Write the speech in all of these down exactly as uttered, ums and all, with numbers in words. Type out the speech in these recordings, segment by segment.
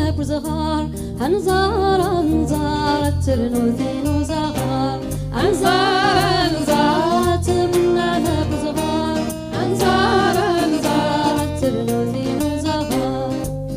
ما بزغار هنزار هنزار ترنوثين وزغار هنزار هنزار تبنا ما بزغار هنزار هنزار ترنوثين وزغار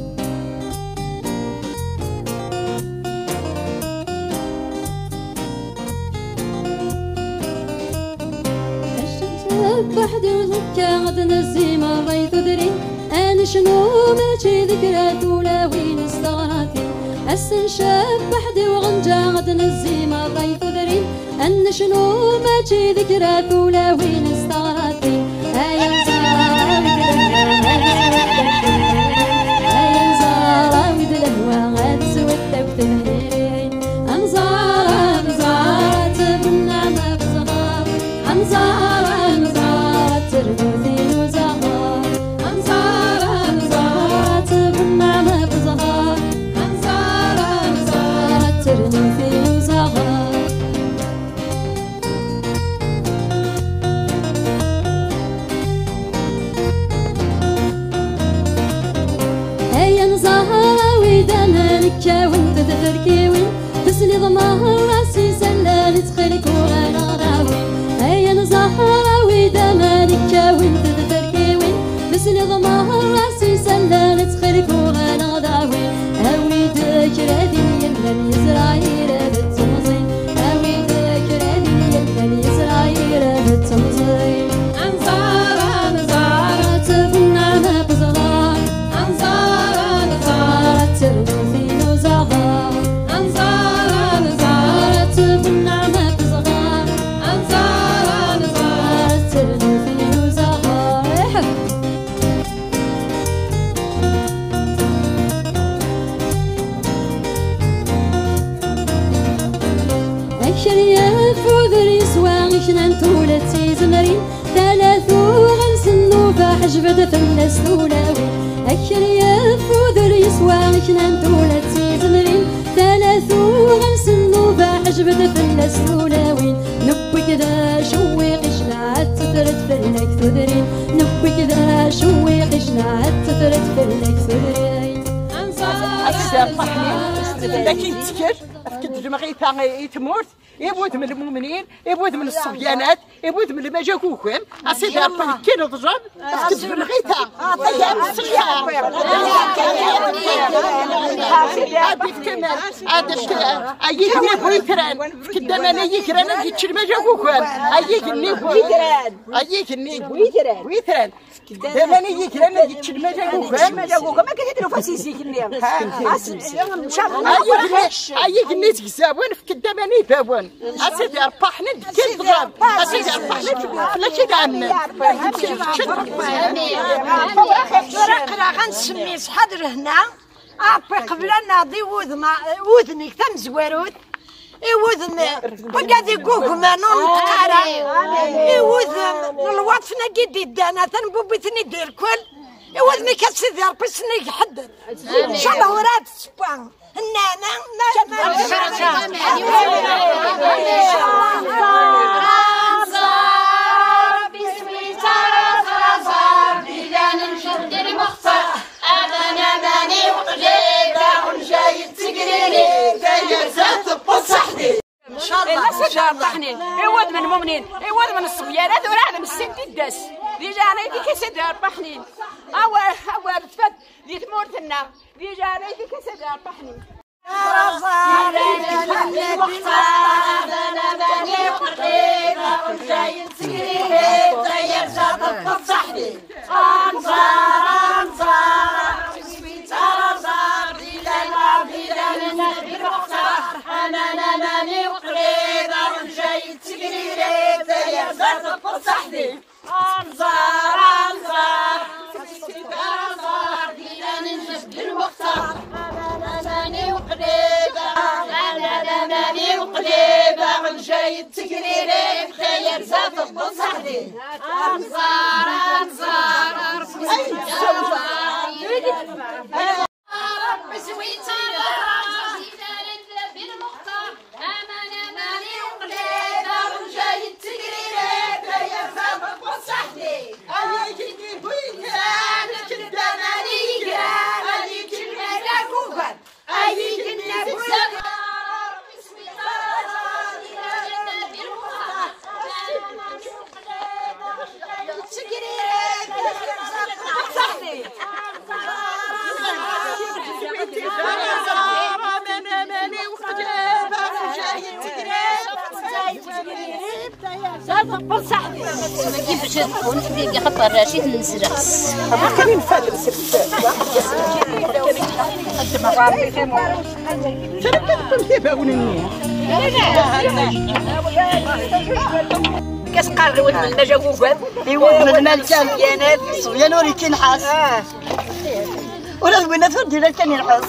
الشمس بحدي وزكا غد نزيما ريث ذري أنا شنو ماشي ذكرى ولاوين استغراتي السنشاب بحدي وغنجا غد نزيما ريث ذري أنا شنو ماشي ذكرى ولاوين استغراتي هيا زارا هيا زارا ود الهوى غاد سود وتهرين أنزارا أنزارا تبنى ما بزغار أنزارا أنزارا تربوثين وزغار أنزارا أنزارا تبنى ما بزغار أنزارا أنزارا تربوثين وزغار هيا نزهرا ويدانا نكا وانت تتركيوين تسلي ضماها راسي سلالي تخليك وغانا غراوين هيا نزهرا ويدانا نكا وانت تتركيوين تسلي ضماها راسي سلالي تخليك وغانا غراوين هاوي ذاكرة يمن يزراير بالتمزين هاوي ذاكرة يمن يزراير بالتمزين أنزارا نزارا تبنى ما بزغار أنزارا نزارا تربوثين وزغار أنزارا نزارا تبنى ما بزغار أنزارا نزارا تربوثين وزغار أكشريا فوذري سواغي شنان تولتي زمرين ثلاثو غنسنو فحجبد فلس تولاوي أكشريا فوذري سواغي شنان تولتي زمرين ثلاثو غنسنو فحجبد فلس تولاوي نبوي كذا شوي قشنات تفرد فلك ثذرين نبوي كذا شوي قشنات تفرد فلك ثذرين لكن تذكر أفكد دماغي يتموت يبود من المؤمنين يبود من الصبيانات يبود من المجاكوكم أسيدي أبطل كيلو ضجاب أفكد دماغيتها أيام الصيام أبي في كمال أدفت أيك نبوي كران فكد دمانا يكران أجيتش المجاكوكم أيك نبوي أيك نبوي كران دمانا يكران أجيتش المجاكوكم المجاكوكم ما كتديروا فاسيسي كنيا أيك نيت كسابون فكد دمانا يبابون أسيدي أربحنا كل ضرب أسيدي أربحنا فلا كده عمي رقنا غنسمي صحادر هنا أبي قبل ناضي وذن وذنك ثم زوارود إيوذن وقاعد يقوق ما نون تقارا إيوذن الوطفنا قدي دانا تنبوبتني دير كل إيوذن كسيدي ربي سنيك حدر إن شاء الله وراد سبان النانا ان شاء الله ان شاء الله طحنين ايواد من المؤمنين ايواد من الصبيانات وراه من السن الداس اللي جانا يديك يسد طحنين او او تفت اللي تموت لنا اللي جانا يديك يسد طحنين أنظار أنظار أنظار دينا نجد المختار أنا ماني وقليبة أنا ماني وقليبة من جاي تقريري بخير زاد البصحدي أنظار أنظار ربي سويتي كيف باش تكون في خطر رشيد نسرس ما كان ينفادر سرسات تركتكم تباونني كاس قال ولد من جاوبان يولد من المال صبيانات صبيان وري كينحاس ولا البنات ودي كان ينحاس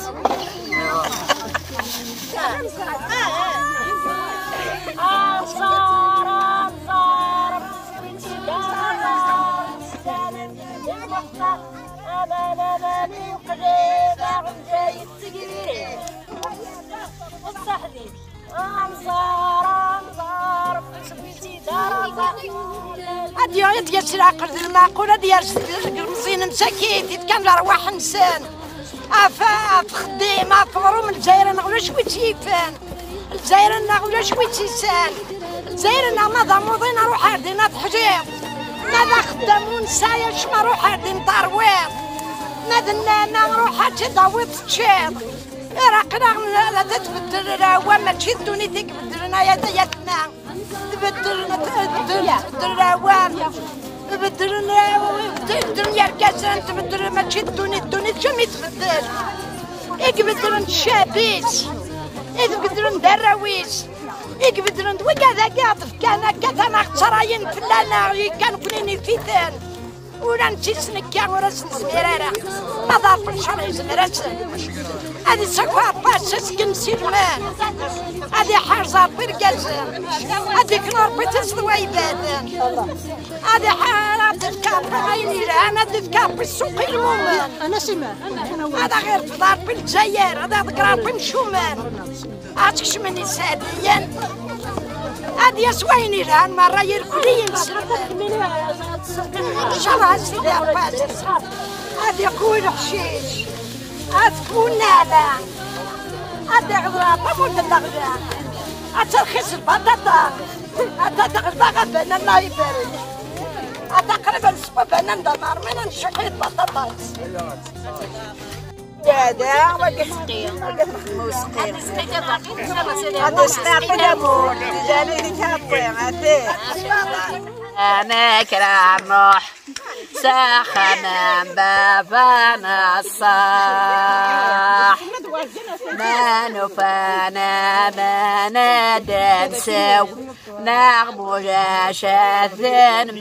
هادي هادي يسرق المعقولة ديال المزين مساكين كان رواح انسان افا خديم افرو من الجزائر نغلو شوي تيفان الجزائر نغلو شوي تيسان الجزائر ما ضموضين روح عردنا تحجير ماذا خدامون سايا شما روح عردين طاروير ماذا نروح هاتي داويط تشير راقنا لا تتبدل راه ما تشي الدوني تكبدلنا يا دياتنا تبدلنا تبدل راوان تبدلنا تبدل يا ركازان تبدل ما تشي الدوني الدوني شمي تبدل يكبدلن الشابيس يكبدلن دراويس يكبدلن وكذا قاطف كان كتنا خسراين فلانا كان كليني فيتان ولا نتي سنكا ورا سنزميرارا ما ضارب شحال زميرات هادي سكوا باش سكن سيرمان هادي حارزة بركاز هاديك نور بيتس ضويبات هادي حارة تفكار عيني انا تفكار بالسوق المومان انا سيمان هذا غير تضار بالجزائر هذا ذكرى بمشومان عاتك شمني ساديا هادي يسويني الان مرة يركلي ان شاء الله سيدي عباس هادي يقول حشيش هتكون نانا هادي غضرة ولا الغدا هترخيص البطاطا هتغلبا غبانا الله يبارك هتقرب الاسبوع بانا ندمر من نشقي البطاطا هذا وقت سقيم وقت مسقيم هذا سقيم يموت جاني ذيك هالطيم هاتي أنا كرام روح ساخنا بابانا الصاح ما نفانا ما ندنسو نغمو جاشاثن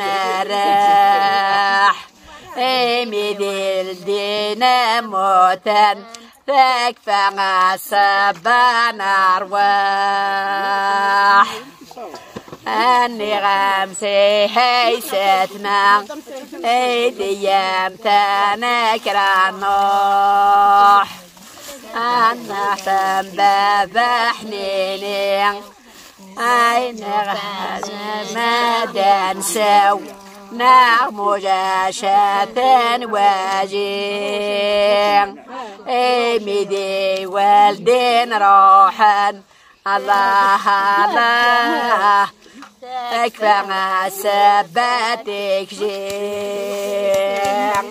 مراح ميدي الدين موتن تكفى غصبنا أرواح أني غمسي هيستنا أيديام تنكر نوح أنا سنباب حنيني أين غزم دنسو نغم جاشة واجين ميدي والدين روحا الله الله اكفى ما سبتك جين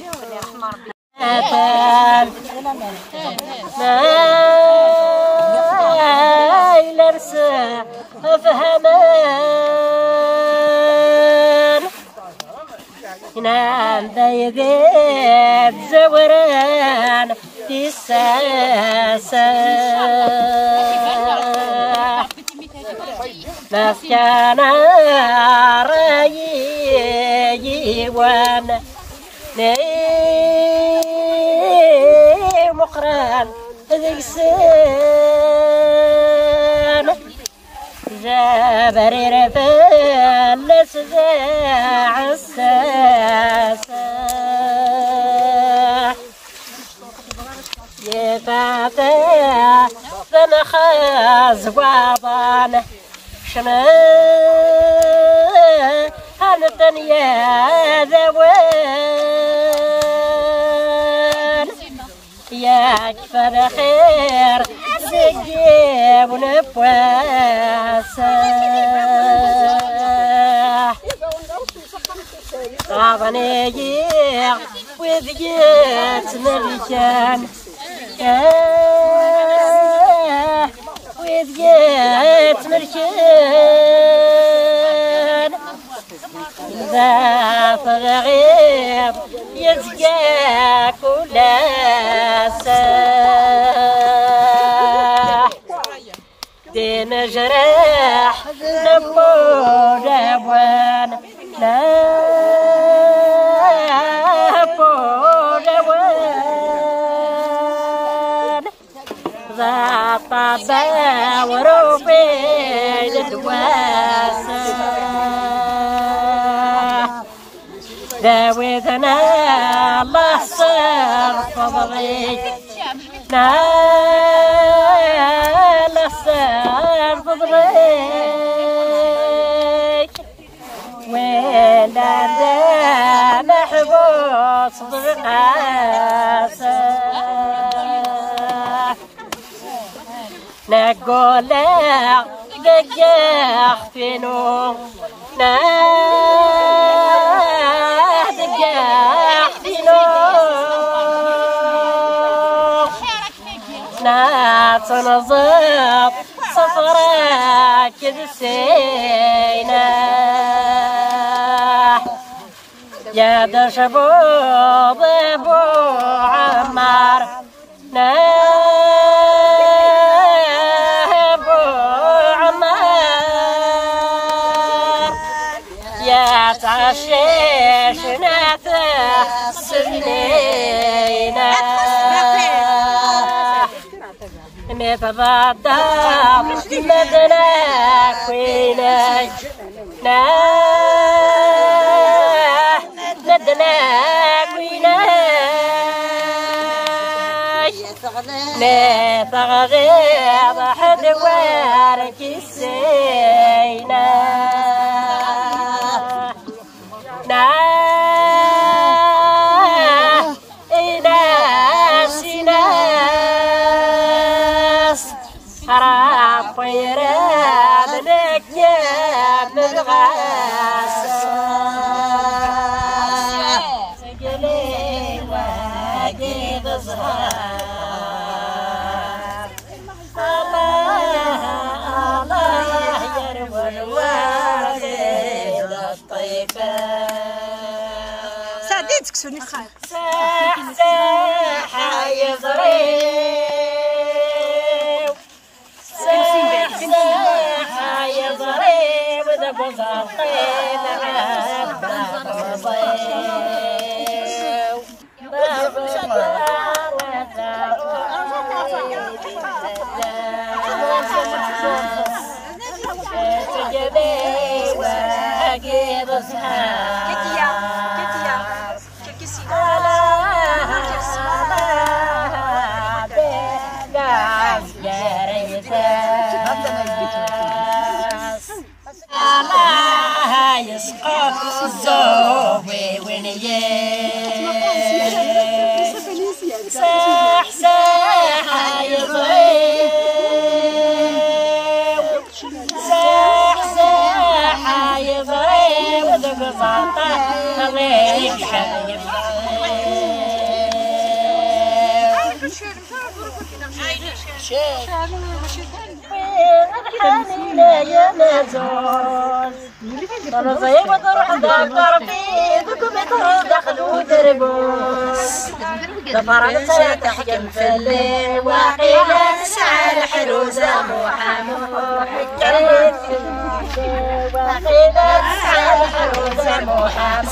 ما يلرسى افهمان نام ذيذيب زوران تساسا نسكنا رايي وانا ني مقران ذيك سان جابري رفلس ذا عساسا يفاتح ذنخاز وضان شنا هالدنيا ذوان يا كفر خير زجيب ونفواسا غابني يغ وذيت مرجان وذيت مرجان ذات الغيب يزقى كل ساح دين جرح نبود أبوان نبود أبوان ذات طبع وروبين الدواسة ذاويتنا الله صار فضلي نال صار فضلي وين عندنا محبوس بالقاسة نقول دقاح فينو دقاح فينو ناس نظب صفرا كدسينا يا دشبو ضبو عمار نابو عمار يا تعشيش ناته سنينا نتضادى مدنا كويناي مدنا كويناي نتغير حد وارك السينا طيران نكيب الغاسة سجلي واجد زهار الله الله يروى الوالد الطيفة سعديتك سوني خير ساح ساح يضرب وزطين يسقط الزوبي ونيات ساح ساح يضرب ساح ساح يضرب ذوق زعطة خليك حبيب حنينة يا نزول أنا زي ما تروح دكتور في بكم يطرد دخلوا دربوس دفرنسا تحكم في الليل وقيلة تسعى الحروزة محامو حكرت وقيلة تسعى الحروزة محامو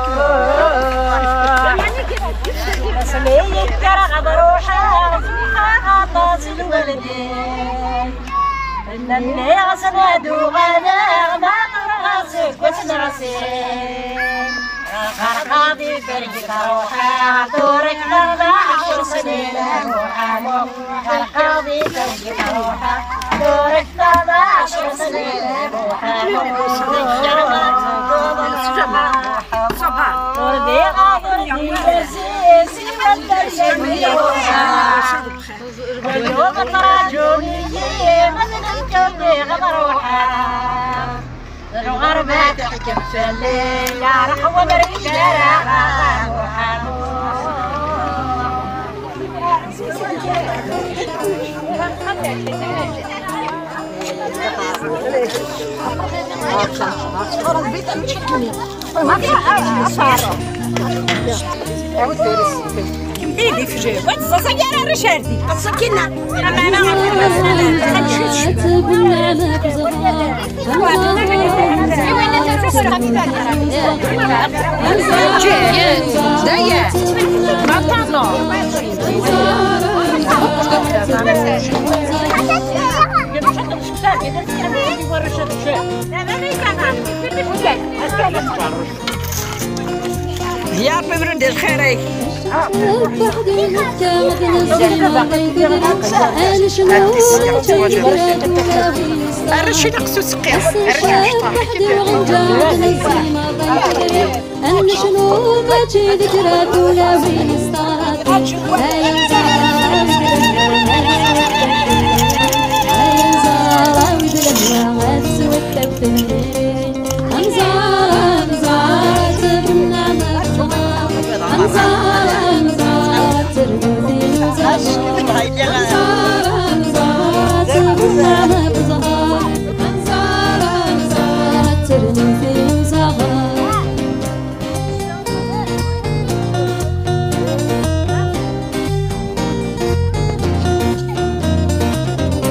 اسمي يكرغ بروحها عطاس الولدين إنني أصنع دوغانا ما راسك وتنعسين خرقاضي برجك روحا دورك لغدا عشر سنين محامو خرقاضي برجك روحا دورك لغدا عشر سنين محامو وردي غاضردي بسيسي مدرشي واليوم تراجوني مثل الجودي غضروحا الغربة تحكم في الليل يا رحوة برجالة غضروحا البيت كمديدي في جيب وتصصير رشارتي تصكينا انا انا يا ببرد الخيري الرشي نقصو سقيا أنا شنو باتشي ذكرى ولا وين استارت هاي زارة وبلدنا ما تسوى التوتين أمزار أمزار بالنعمة أمزار أمزار تربوذي وزار أمزار أمزار بالنعمة بزهار أمزار أمزار تربوذي وزهار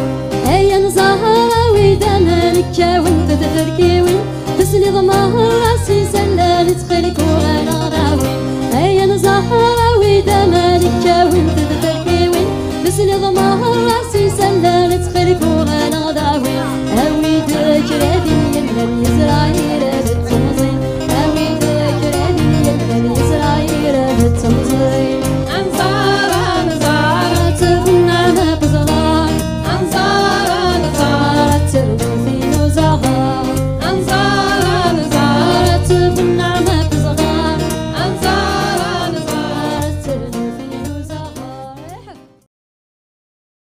هيا نزهر ويدنا نكاون تتفركيوين تسني ضمهر